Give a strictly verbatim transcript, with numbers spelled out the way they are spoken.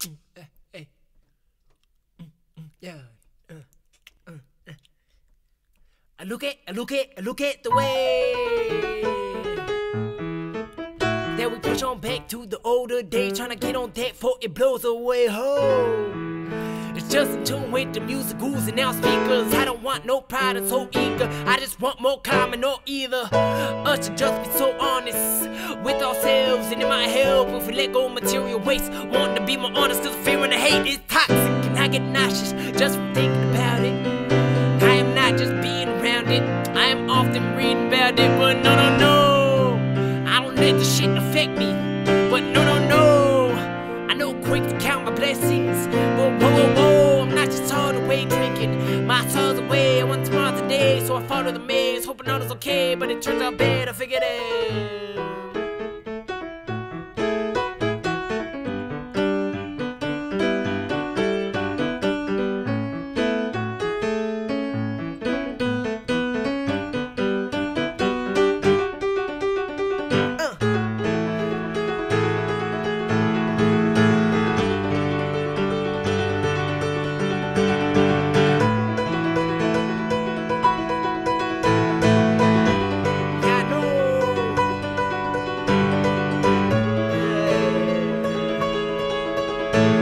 Hey, yeah. Uh, uh, uh. I look at, I look at, I look at the way that we push on back to the older days, trying to get on that before it blows away. Ho! It's just in tune with the music oozing out speakers. I don't want no pride, I'm so eager. I just want more calm and no either. Us should just be so honest with ourselves, and it might help if we let go of material waste. Wanting to be more honest, cause the fear and the hate is toxic, and I get nauseous just from thinking about it. I am not just being around it, I am often reading about it. But no, no, no, I don't let the shit affect me. But no, no, no, I know quick to count my blessings. But whoa, whoa, whoa, I'm not just all the way drinking my soul's away. I want tomorrow today, so I follow the maze, hoping all is okay, but it turns out bad, I figured it. Yeah.